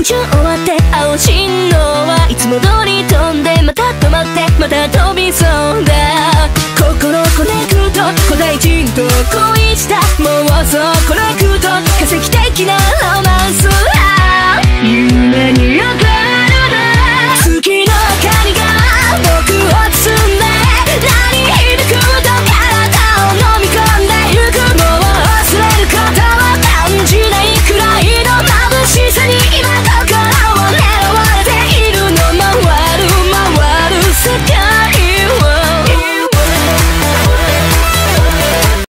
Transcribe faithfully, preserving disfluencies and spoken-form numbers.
中終わって青信号はいつも通り飛んでまた止まってまた飛びそうだ。心コネクト古代人と恋した妄想